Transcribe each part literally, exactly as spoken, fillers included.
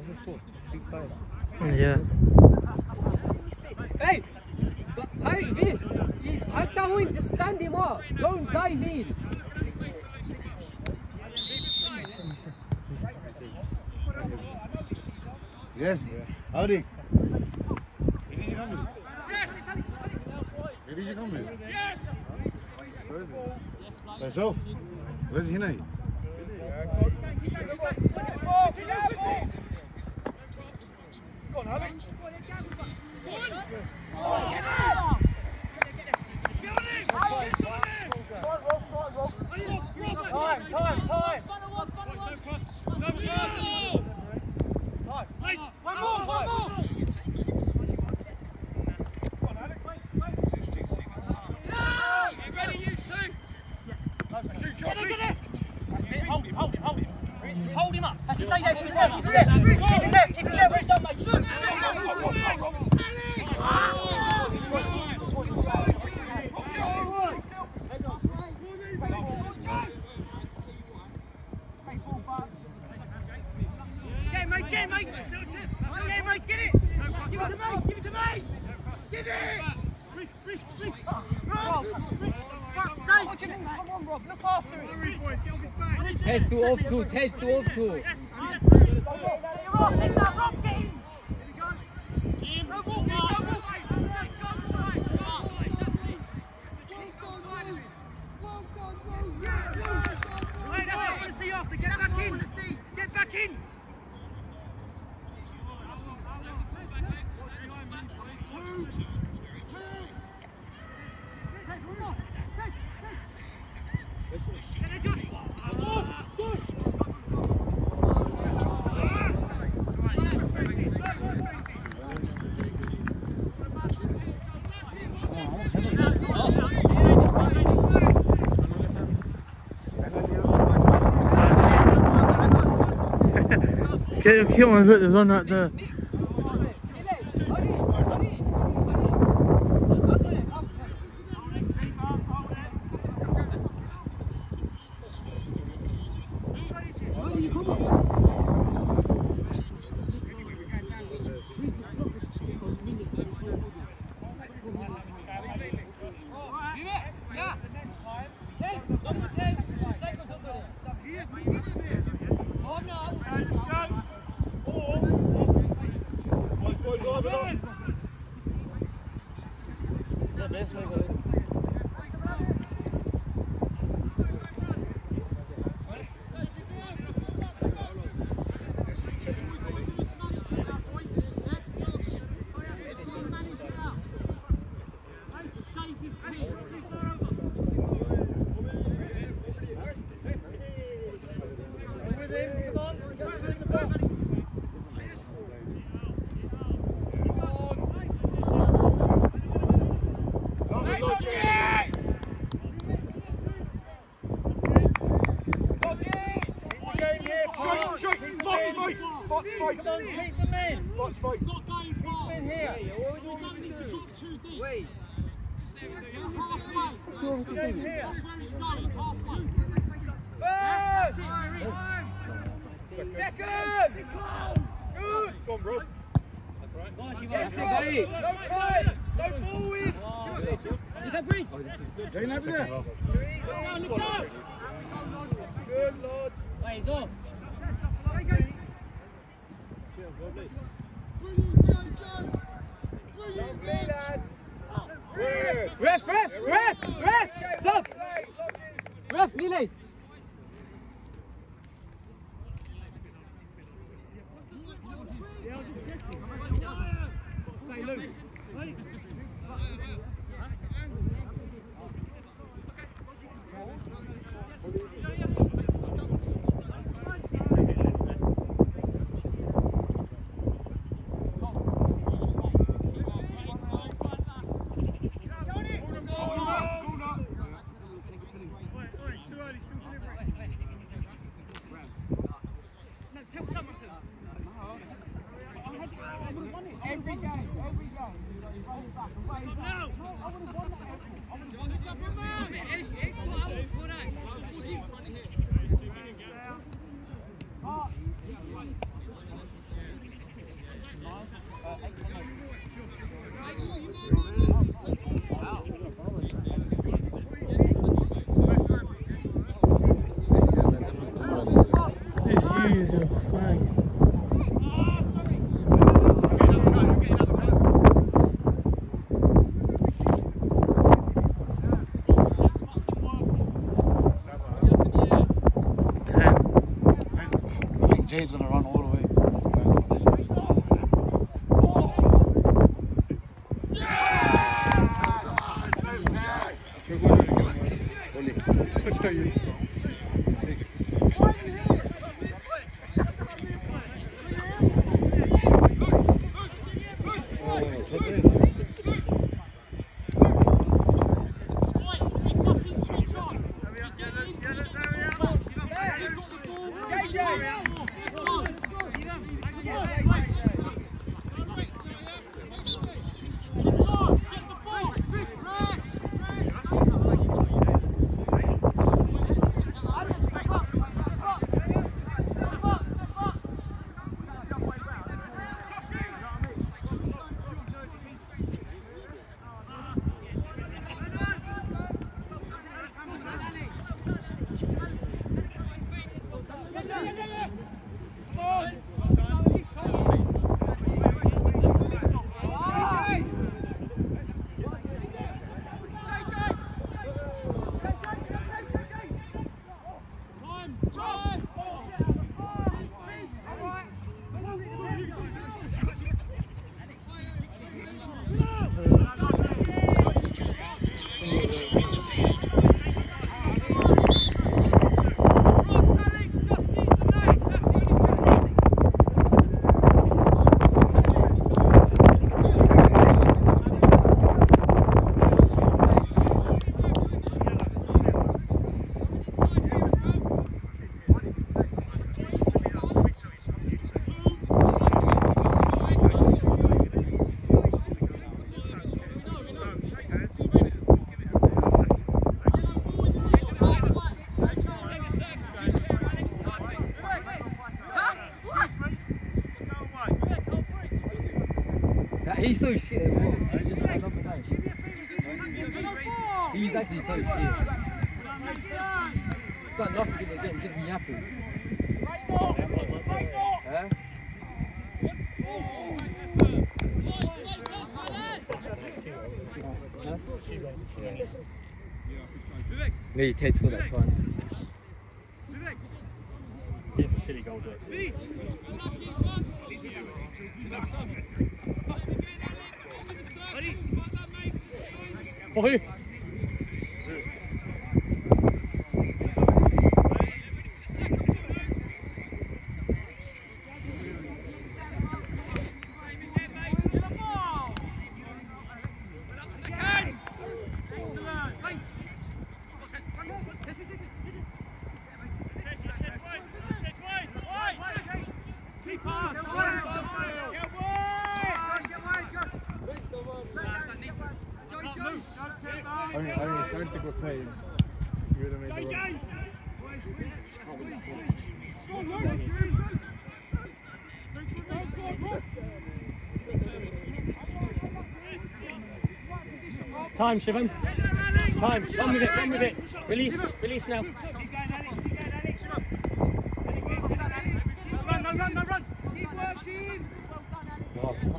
What's the score? six five. Yeah. Hey! Hey, this! Halt da ruhig, just stand him up. Don't dive in. Yes. Howdy. Where did you come with? Yes. Where did you come with? Yes. Myself. Where's he now? Go on, Harry. Time, time, time. Nice. One more, one more. Ready, you two. Get it, get it. That's it. Hold him, hold him, hold him. Just hold him up. That's it. Stay there. Keep it there. Keep it there. Keep it there. Keep it there. Where it's done, mate. Shoot. Get Mace, get Mace. Get Mace, get it. Give it to Mace, give it to Mace. Give it. Rob, fuck's sake. Come on, Rob, look after it. Ted to off two, Ted to off two. Rob, sit down, Rob, get in. Jim, go walk, go walk. Right, that's what I want to see after. Get back in. Get back in. Get, get on, look, there's one right there. Box fight! Come on, keep them in! Box fight! Not going far. Keep them in here! You don't need to drop too deep. Wait. Halfway. Keep them in here! That's where it's going, halfway. First! Second! Second! Good! Go on, bro! Yes, No buddy. time! No ball in! Is that break? Jane over there! Good, Lord! Wait, he's off. Ref, ref, ref, ref! Stop! Ref, Lily! Stay loose! Every game, every game. No! I would have won that. I would have won that. fine. I think Jay's going to run all the way. He's so shit as well. He's actually so shit. He's got nothing in the game, just be yapping. Huh? Maybe he takes all that time. Yeah, for silly goals. Oi! I don't, I don't, I don't think we're playing. You would have made the run. Time, Shivam. Time. Run with it, run with it. Release, release now. Run, no, run, no, run. Keep working. Oh, fuck.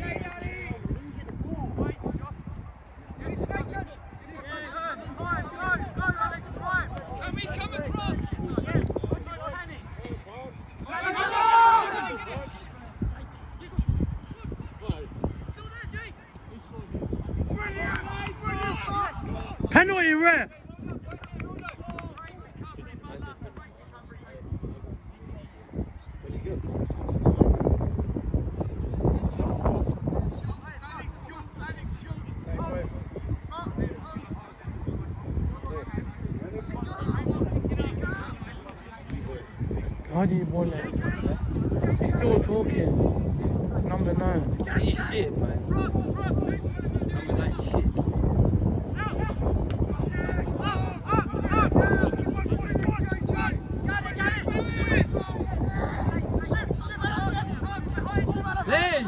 Can we come across? Penalty ref! Why do you want it? He's still talking. Number nine. He's shit, man. Number nine shit. Play!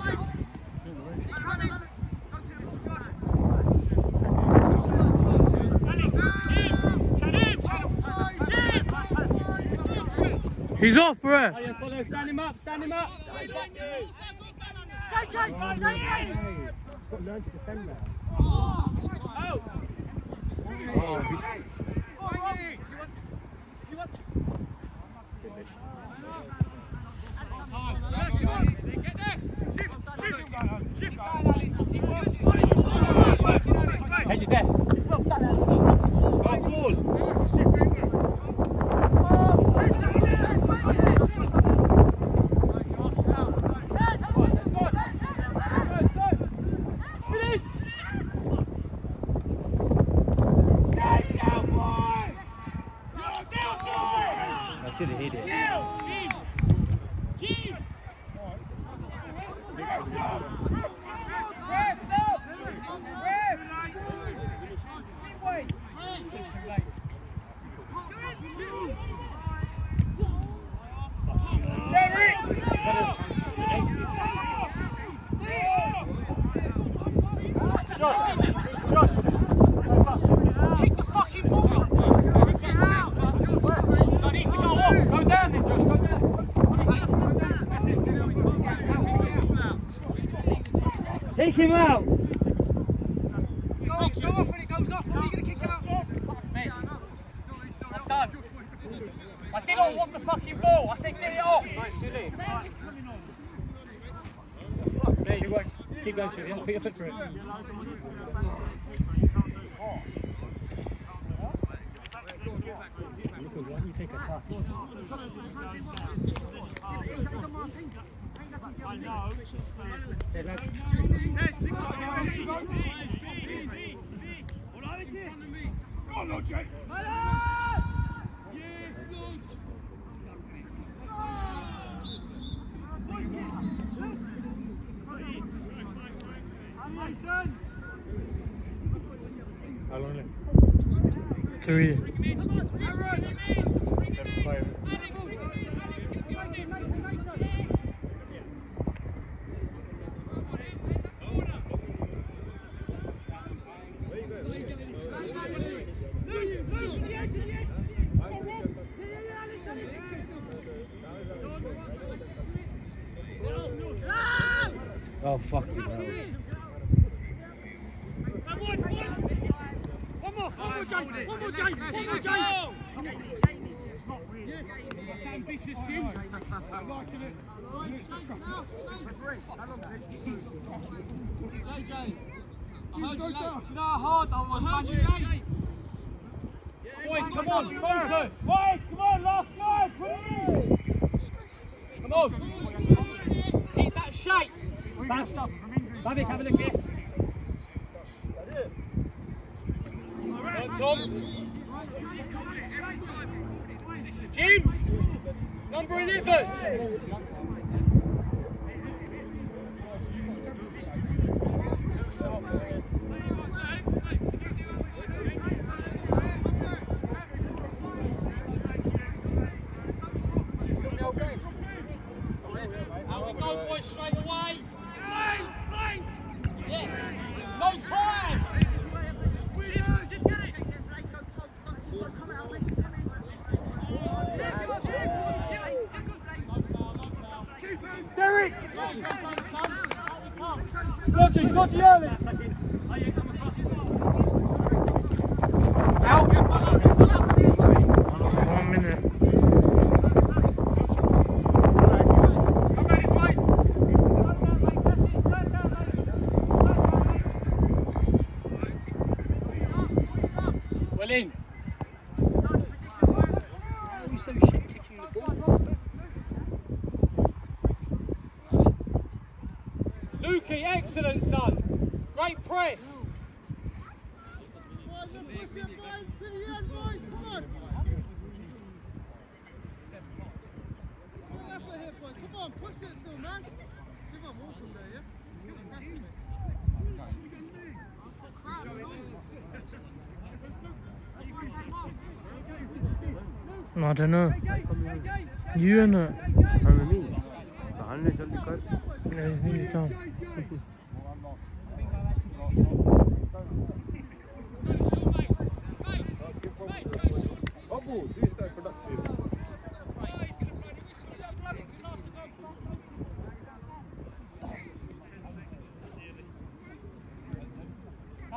He's off, ref. Oh, yeah, follow. Stand him up, stand him up. Jay, Jay, Jay, Got to learn to defend that. Oh! Oh, Hedge is there. I should have hit it. Take him out! Go off, go off when it goes off. What are you going to kick out? Mate, I'm done. I didn't want the fucking ball. I said get it off. Mate, you watch. Keep going, Julian. Put your foot through it. Why do you take a touch? I know. Go on, Jay. How long left? Three. Seven, Oh, fuck you, bro. One more, one more, Jay, one more, Jay, one more, Jay. Ambitious, Jim. I'm liking it. J J, I heard you late. You know how hard I was, man. You late. Boys, come on, focus. Boys, come on, last guy, please. Come on. Keep that shape. Back. Bavick, have a look here. Right, Tom. Jim, number eleven. Out we go, boys, straight away. Yes. No time. Derek! Roger, Roger, early! Out! one minute. Come back this way! Well in! Why are you so shit kicking the ball? Lukey, excellent son. Great press. Boys, let's push it, boys, to the end, boys. Come on. Good effort here, boys. Come on, push it still, man. Give up more from there, yeah? I don't know. You and it. Yeah, he's nearly done.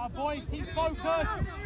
boys, keep focused.